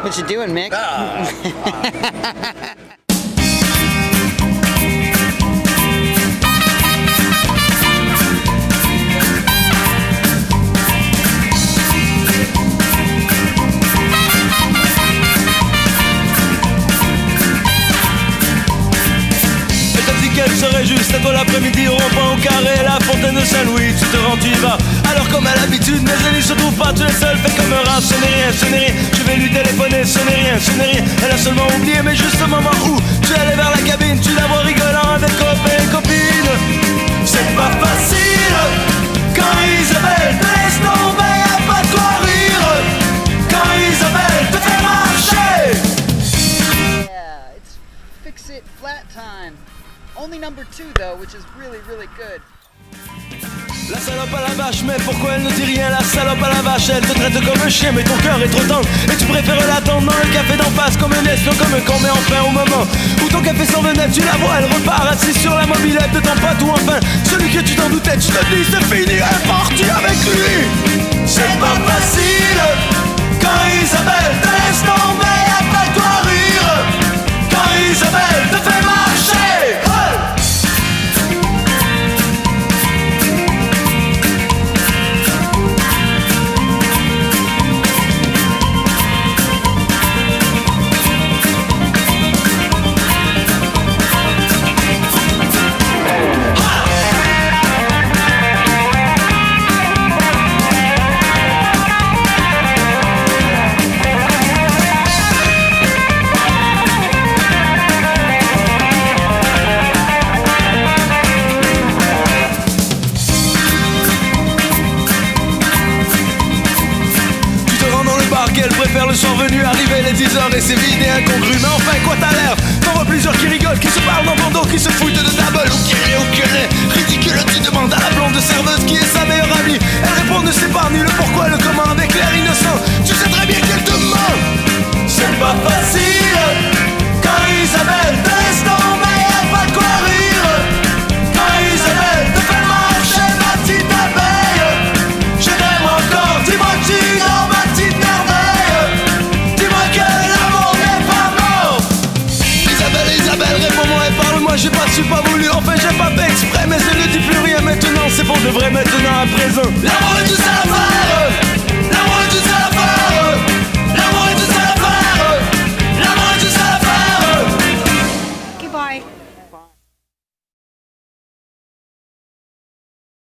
What you doing, Mick? Qu'elle serait juste à toi l'après-midi au rond-point au carré, la fontaine de Saint-Louis, tu te rends, tu y vas. Alors comme à l'habitude, mes amis se trouvent pas, tu es seul, fais comme un rat, ce n'est rien, ce n'est rien. Je vais lui téléphoner, ce n'est rien, ce n'est rien. Elle a seulement oublié, mais juste au moment où tu es allé vers la cabine, tu la vois rigolant avec copains et copines. C'est pas facile quand Isabelle te laisse tomber, y'a pas de quoi rire. Quand Isabelle te fait marcher. Yeah, it's fix it flat time. Only number 2 though, which is really, really good. La salope à la vache, mais pourquoi elle ne dit rien? La salope à la vache, elle te traite comme un chien, mais ton cœur est trop tendre. Et tu préfères l'attendre dans le café d'en face, comme un espion, comme un con. Mais enfin au moment où ton café s'en venait, tu la vois, elle repart assise sur la mobilette de ton pote. Ou enfin, celui que tu t'en doutais, tu te dis c'est fini, elle est partie avec lui. C'est pas facile quand Isabelle te laisse tomber, y'a pas de quoi rire. Quand Isabelle te fait marcher. Elle préfère le soir venu arriver les 10h et c'est vide et incongru. Mais enfin quoi t'as l'air? T'en vois plusieurs qui rigolent, qui se parlent dans ton dos, qui se foutent de double ou qui rient ou que les ridicule. Tu demandes à la blonde serveuse qui est sa meilleure amie. Elle répond ne sait pas ni le pourquoi, le comment avec l'air innocent. Tu sais très bien qu'elle te ment. C'est pas facile quand Isabelle te laisse tomber, y'a pas de quoi rire. Quand Isabelle te fait marcher ma petite abeille. Je t'aime encore, dis-moi que tu dors ma petite merveille. Dis-moi que l'amour n'est pas mort. Isabelle, Isabelle, réponds-moi et parle-moi. J'ai pas su, pas voulu, enfin j'ai pas fait exprès. Mais je ne dis plus rien maintenant, c'est pour de vrai maintenant à présent. L'amour est tout ça va.